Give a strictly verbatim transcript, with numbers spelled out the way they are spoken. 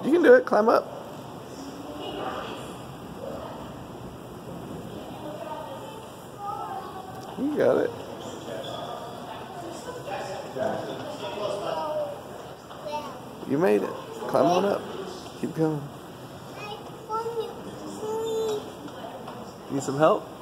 You can do it. Climb up. You got it. You made it. Climb on up. Keep going. Need some help?